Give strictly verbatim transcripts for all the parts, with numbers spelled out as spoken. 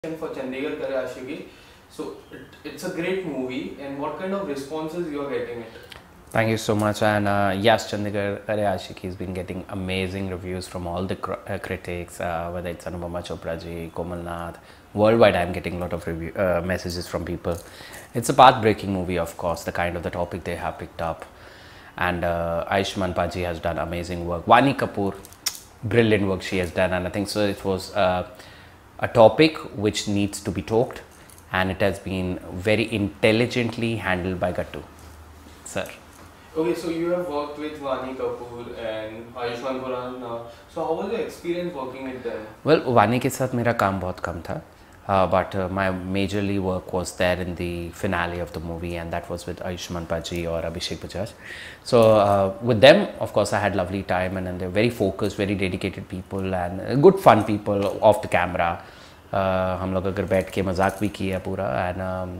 For Chandigarh Kare Aashiqui. So it, it's a great movie, and what kind of responses you are getting it? Thank you so much. And uh, yes, Chandigarh Kare Aashiqui has been getting amazing reviews from all the cr uh, critics, uh, whether it's Anupama Chopra ji, Komal Nath. Worldwide, I'm getting a lot of review, uh, messages from people. It's a path-breaking movie, of course, the kind of the topic they have picked up. And uh, Ayushmann Paji has done amazing work. Vani Kapoor, brilliant work she has done. And I think so it was uh, a topic which needs to be talked, and it has been very intelligently handled by Gattu, sir. Okay, so you have worked with Vani Kapoor and Ayushmann Khurrana. So how was your experience working with them? Well, Vani के साथ मेरा काम बहुत कम था, uh, but uh, my majorly work was there in the finale of the movie, and that was with Ayushmann Paji or Abhishek Bajaj. So uh, with them, of course, I had lovely time, and, and they're very focused, very dedicated people, and uh, good fun people off the camera. Uh, हम लोग अगर बैठ के मजाक भी किया पूरा, and um,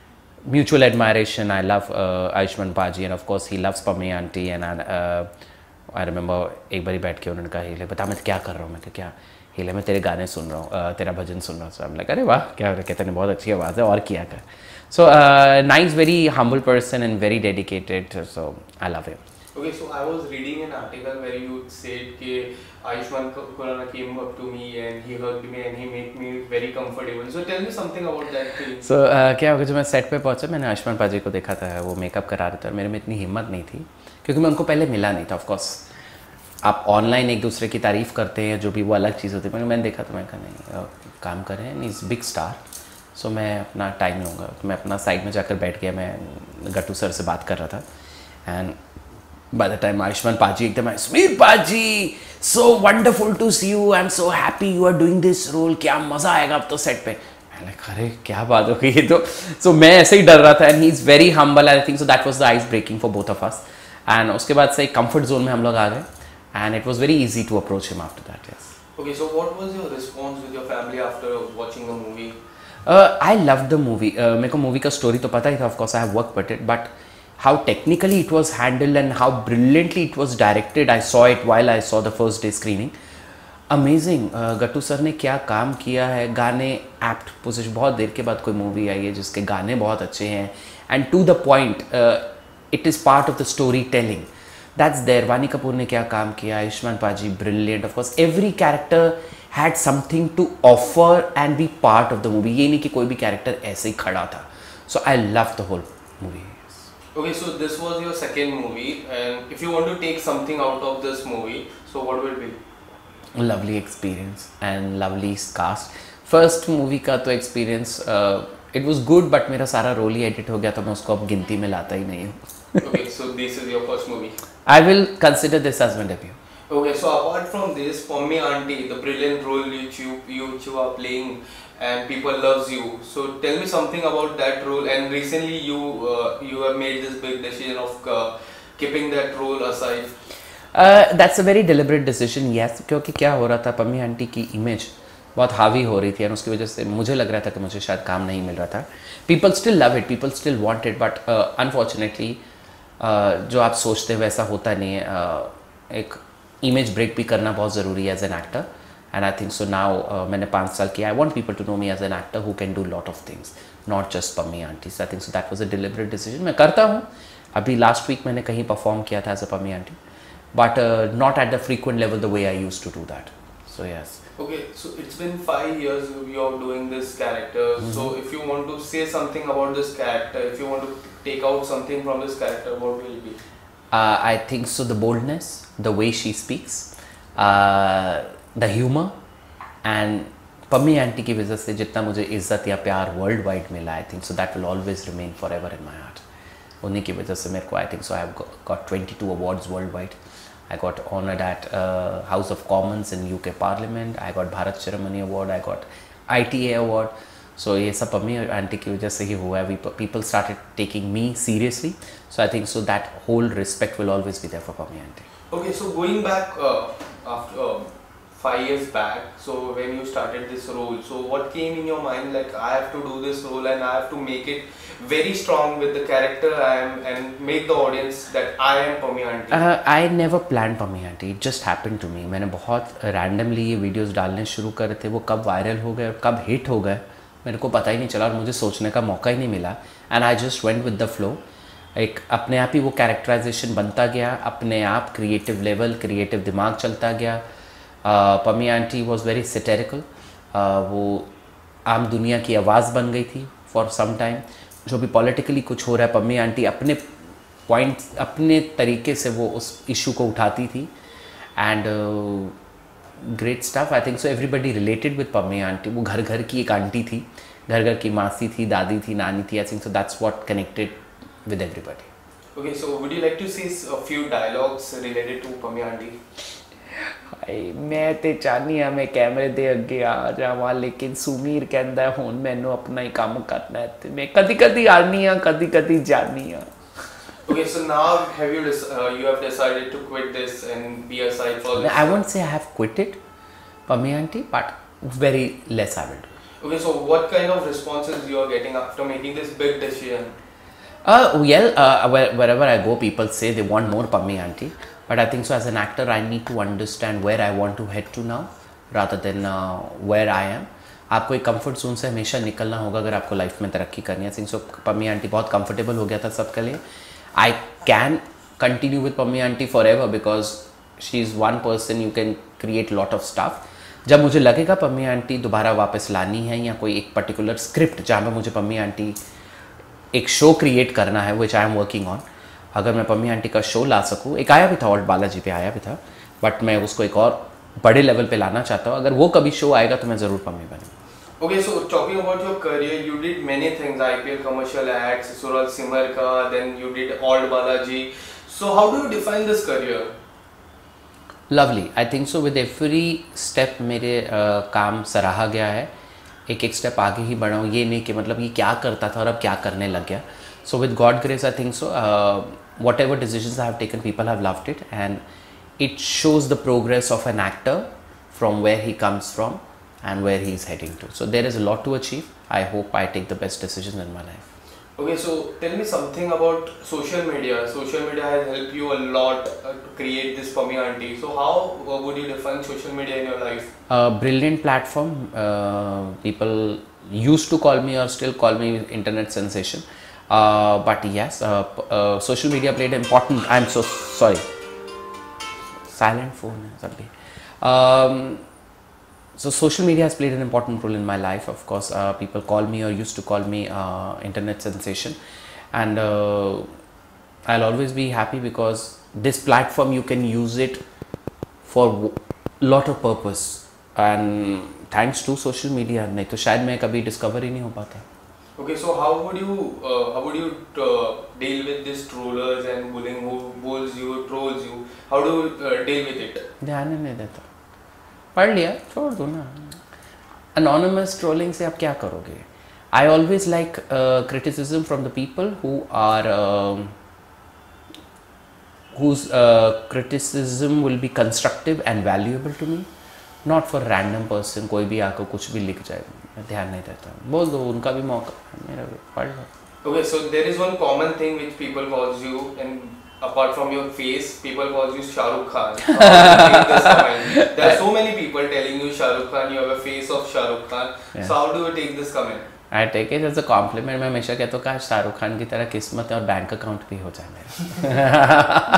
mutual admiration. I love uh, Ayushmann Paji, and of course he loves Pammi auntie. And uh, I remember एक बारी बैठ के उन्होंने कहा हिले बता मैं क्या कर रहा हूँ, मैं क्या हिले मैं तेरे गाने सुन रहा हूँ, uh, तेरा भजन सुन रहा हूँ. So I'm like अरे वाह क्या कहते हैं, बहुत अच्छी आवाज़ है और किया कर. So uh, nice, very humble person and very dedicated. So I love him. Okay, so I was reading an article where you said that Ayushmann Khurrana came up to me and he hugged me and he made me very comfortable. So tell me something about that thing. So uh, क्या होगा, जब मैं set पे पहुंचा मैंने आयुष्मान पाजी को देखा था, वो मेकअप करा रहे थे और मेरे में इतनी हिम्मत नहीं थी क्योंकि मैं उनको पहले मिला नहीं था. ऑफ कोर्स आप ऑनलाइन एक दूसरे की तारीफ़ करते हैं जो भी वो अलग चीज़ होती है, मैंने देखा तो मैं कहा नहीं काम कर रहे हैं, इज़ बिग स्टार, सो मैं अपना टाइम लूँगा. तो मैं अपना साइड में जाकर बैठ गया, मैं गट्टू सर से बात कर रहा था. And by the time Ayushmann Paji एकदम Smear Paji, so wonderful to see you, I'm so happy you are doing this role, क्या मज़ा आएगा अब तो सेट पे. मैं like अरे क्या बात हो गई तो. so मैं ऐसे ही डर रहा था, and he is very humble, and I think so that was the ice breaking for both of us. and उसके बाद से एक comfort zone में हम लोग आ गए, and it was very easy to approach him after that. Yes. Okay, so what was your response with your family after watching the movie? uh, I loved the movie. uh, मेरे को movie का story तो पता ही था, of course I have worked with it, but how technically it was handled and how brilliantly it was directed, I saw it while I saw the first day screening. Amazing. uh, Gattu sir ने क्या काम किया है. गाने apt position, बहुत देर के बाद कोई मूवी आई है जिसके गाने बहुत अच्छे हैं and to the point, it is part of the story telling, that's there. Vaani Kapoor ने क्या काम किया, Ayushmann paaji brilliant. Of course every character had something to offer and be part of the movie. ये नहीं कि कोई भी कैरेक्टर ऐसे ही खड़ा था. So I love the whole movie. Okay, so this was your second movie, and if you want to take something out of this movie, so what will be? Lovely experience and lovely cast. First movie का तो experience, uh, it was good, but मेरा सारा role ही edit हो गया तो मैं उसको अब गिनती में लाता ही नहीं हूँ. Okay, so this is your first movie. I will consider this as my debut. Okay, so apart from this, Pammi auntie, the brilliant role which you, you, which you are playing, and people loves you. So tell me something about that role. And recently you uh, you have made this big decision of uh, keeping that role aside. Uh, that's a very deliberate decision, yes. क्योंकि क्या हो रहा था, Pammi aunty की image बहुत हावी हो रही थी, और उसकी वजह से मुझे लग रहा था कि मुझे शायद काम नहीं मिल रहा था. People still love it, people still want it, but uh, unfortunately uh, जो आप सोचते हैं वैसा होता नहीं है. uh, एक इमेज ब्रेक भी करना बहुत ज़रूरी है as an actor. And I think so now uh, मैंने पाँच साल किया. I want people to know me as an actor who can do lot of things, not just Pammi auntie. So I think so that was a deliberate decision. मैं करता हूँ. अभी last week मैंने कहीं perform किया था as a Pammi auntie, but uh, not at the frequent level the way I used to do that. So yes. Okay, so it's been five years you are doing this character. Mm-hmm. So if you want to say something about this character, if you want to take out something from this character, what will it be? Uh, I think so the boldness, the way she speaks, uh, the humor, and Pammi aunty की वजह से जितना मुझे इज़्ज़त या प्यार world wide मिला, I think so that will always remain for ever in my heart. उन्हीं की वजह से मेरे को, I think so I have got twenty-two awards world wide. I got honoured at House of Commons in UK parliament. I got Bharat Shiromani award. I got I T A award. So ये सब Pammi aunty की वजह से ही हुआ है. We people started taking me seriously. So I think so that whole respect will always be there for Pammi aunty. Okay, so going back uh, after uh, five years back, so when you started this role, so what came in your mind, like I have to do this role and I have to make it very strong with the character I am and make the audience that I am Pammi auntie? uh, I never planned Pammi auntie, it just happened to me. मैंने बहुत randomly ये videos डालने शुरू करे थे, वो कब viral हो गए और कब hit हो गए मेरे को पता ही नहीं चला और मुझे सोचने का मौका ही नहीं मिला, and I just went with the flow. एक अपने आप ही वो कैरेक्टराइजेशन बनता गया, अपने आप क्रिएटिव लेवल, क्रिएटिव दिमाग चलता गया। Pammi aunty was very satirical, वो आम दुनिया की आवाज़ बन गई थी फॉर सम टाइम। जो भी पॉलिटिकली कुछ हो रहा है, पम्मी आंटी अपने पॉइंट अपने तरीके से वो उस इशू को उठाती थी, and great stuff. I think so everybody related with Pammi aunty. वो घर घर की एक आंटी थी, घर घर की मासी थी, दादी थी, नानी थी। I think so that's what connected with everybody. Okay, so would you like to see a few dialogues related to Pammi aunty? ਹਾਏ ਮੈਂ ਤੇ ਚਾਹਨੀ ਆ ਮੈਂ ਕੈਮਰੇ ਦੇ ਅੱਗੇ ਆ ਜਾਵਾਂ, ਲੇਕਿਨ ਸੁਮੀਰ ਕਹਿੰਦਾ ਹੁਣ ਮੈਨੂੰ ਆਪਣਾ ਹੀ ਕੰਮ ਕਰਨਾ ਹੈ ਤੇ ਮੈਂ ਕਦੀ ਕਦੀ ਆਨੀ ਆ, ਕਦੀ ਕਦੀ ਜਾਨੀ ਆ। Okay, so now have you uh, you have decided to quit this and be aside for this? I won't say I have quit it, Pammi aunty, but very less I will do. Okay, so what kind of responses you are getting after making this big decision? Uh, well, uh, wherever I go, people say they want more Pammi aunty. But I think so as an actor, I need to understand where I want to head to now, rather than uh, where I am. आपको एक comfort zone से हमेशा निकलना होगा अगर आपको life में तरक्की करनी है। I think so Pammi aunty बहुत कंफर्टेबल हो गया था सबके लिए। I can continue with Pammi aunty forever because she is one person you can create lot of stuff. जब मुझे लगेगा पम्मी आंटी दोबारा वापस लानी है या कोई एक पर्टिकुलर स्क्रिप्ट जहाँ पर मुझे पम्मी आंटी एक शो क्रिएट करना है, which I am working on, अगर मैं पम्मी आंटी का शो ला सकूँ, एक आया भी था ऑल्ट बालाजी पे आया भी था, बट मैं उसको एक और बड़े लेवल पे लाना चाहता हूँ। अगर वो कभी शो आएगा तो मैं ज़रूर Pammi बनूँगा। Okay, so talking about your career, you did many things, I P L commercial ads, Sural Simar ka, then you did Old Balaji. So how do you define this career? Lovely. I think so with every step मेरे uh, काम सराहा गया है, एक एक step आगे ही बढ़ा हूँ। ये नहीं कि मतलब ये क्या करता था और अब क्या करने लग गया। So with God grace I think so whatever decisions I have taken people have loved it, and it shows the progress of an actor from where he comes from and where he is heading to. So there is a lot to achieve. I hope I take the best decisions in my life. Okay, so tell me something about social media. Social media has helped you a lot uh, to create this Pammi aunty. So how uh, would you define social media in your life? A brilliant platform. Uh, people used to call me or still call me internet sensation. Uh, but yes, uh, uh, social media played an important. I'm so sorry. Silent phone. Sorry. Um, So social media has played an important role in my life. Of course, uh, people call me or used to call me uh, internet sensation, and uh, I'll always be happy because this platform you can use it for lot of purpose, and thanks to social media, नहीं तो शायद मैं कभी discover ही नहीं हो पाता। Okay, so how would you uh, how would you uh, deal with these trollers and bullying who bullies you, trolls you? How do you uh, deal with it? ध्यान नहीं देता, पढ़ लिया छोड़ दो ना। अनोनिमस ट्रोलिंग से आप क्या करोगे? I always like criticism from the people who are whose uh, criticism will be constructive and valuable to me, not for random person कोई भी आकर कुछ भी लिख जाए, मैं ध्यान नहीं देता। बोल दो, उनका भी मौका, मेरा भी पढ़ लो। Okay, so there is one common thing which people calls you, and apart from your face, people calls you Shah Rukh Khan. How do you take this comment? There are so many people telling you Shah Rukh Khan, you have a face of Shah Rukh Khan. Yeah. So how do you take this comment? I take it as a compliment. मैं हमेशा कहता हूँ काश शाहरुख खान की तरह किस्मत है और बैंक अकाउंट भी हो जाए मेरा।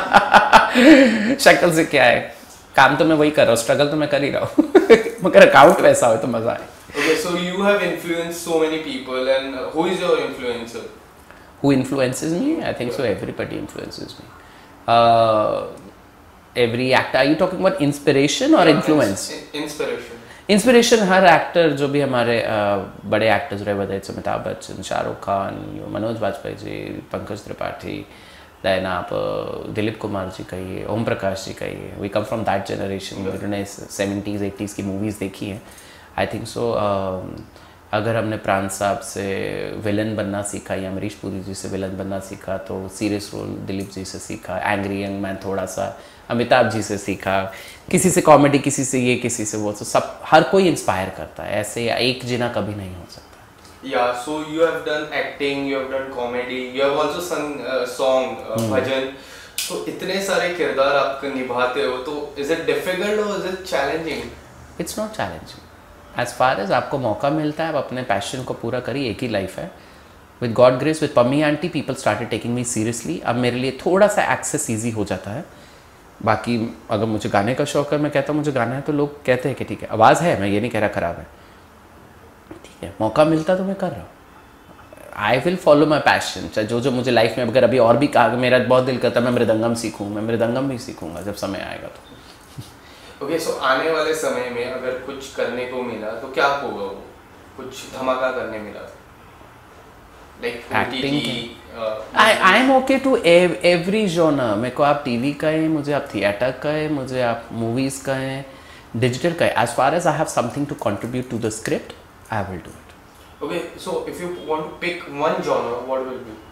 शक्ल से क्या है, काम तो मैं वही कर रहा हूँ, स्ट्रगल तो मैं कर ही रहा हूँ, मगर अकाउंट वैसा हो तो मजा आए। Okay, so you have influenced so many people, and uh, who is your influencer? Who influences me? I think so everybody influences me. Uh, every actor. Are you talking about inspiration or yeah, influence? Inspiration. Inspiration. Her actor जो भी हमारे uh, बड़े actors रहे, whether it's Amitabh Bachchan, Shahrukh Khan, Manoj Bajpayee ji, Pankaj Tripathi, then आप uh, Dilip Kumar ji कहिए, ओम प्रकाश जी कहिए, we come from that generation. उन्होंने seventies eighties की movies देखी हैं. I think so. Uh, अगर हमने प्राण साहब से विलन बनना सीखा या अमरीश पुरी जी से विलन बनना सीखा, तो सीरियस रोल दिलीप जी से सीखा, एंग्री यंग मैन थोड़ा सा अमिताभ जी से सीखा, किसी से कॉमेडी, किसी से ये, किसी से वो, तो सब हर कोई इंस्पायर करता है, ऐसे एक जिना कभी नहीं हो सकता। Yeah, so you have done acting, you have done comedy, you have also sung uh, song, uh, hmm. भजन, तो इतने सारे किरदार आप निभाते हो, तो is it difficult or is it challenging? It's not challenging. As far as आपको मौका मिलता है आप अपने पैशन को पूरा करिए, एक ही लाइफ है. With God grace with Pammi aunty people started taking me seriously. अब मेरे लिए थोड़ा सा एक्सेस ईजी हो जाता है. बाकी अगर मुझे गाने का शौक है, मैं कहता हूँ मुझे गाना है, तो लोग कहते हैं कि ठीक है आवाज़ है, मैं ये नहीं कह रहा ख़राब है, ठीक है मौका मिलता तो मैं कर रहा हूँ. I will follow my passion. चाहे जो जो मुझे लाइफ में अगर अभी और भी कहा, मेरा बहुत दिल करता है मैं मृदंगम सीखूँ, मैं मृदंगम भी सीखूँगा जब समय आएगा तो. ओके सो आने वाले समय में अगर कुछ करने को मिला तो क्या होगा? वो कुछ धमाका करने मिला, like acting. I I am okay to every genre. मेरे को आप टीवी कहें, मुझे आप थिएटर कहें, मुझे आप मूवीज़ कहें, डिजिटल कहें. As far as I have something to contribute to the script I will do it. Okay, so if you want to pick one genre, what will be?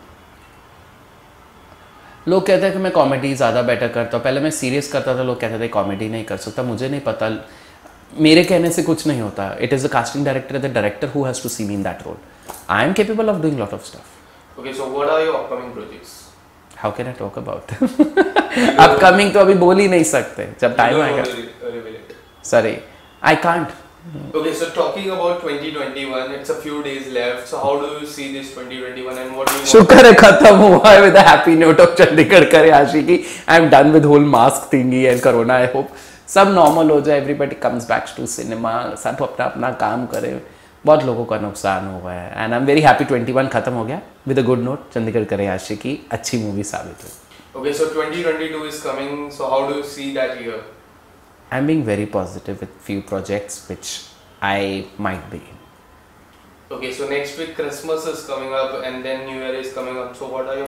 लोग कहते हैं कि मैं कॉमेडी ज़्यादा बेटर करता हूँ. पहले मैं सीरियस करता था, लोग कहते थे कॉमेडी नहीं कर सकता. मुझे नहीं पता, मेरे कहने से कुछ नहीं होता. It is the casting director, the director who has to see me in that role. I am capable of doing lot of stuff. Okay, so what are your upcoming projects? How can I talk about upcoming? तो अभी बोल ही नहीं सकते, जब time आएगा. Sorry I can't. Okay, so talking about twenty twenty-one, it's a few days left. So how do you see this twenty twenty-one and what do you want? शुक्र है खत्म हुआ है with a happy note of Chandigarh Kare Aashiqui. I am done with whole mask thingy and corona. I hope सब normal हो जाए, everybody comes back to cinema, सब अपना अपना काम करे. बहुत लोगों का नुकसान हुआ है and I'm very happy twenty-one खत्म हो गया with a good note. Chandigarh Kare आशिकी अच्छी मूवी साबित हुई. Okay, so twenty twenty-two is coming. So how do you see that year? I'm being very positive with few projects which I might be. Okay, so next week Christmas is coming up and then New Year is coming up. So what are your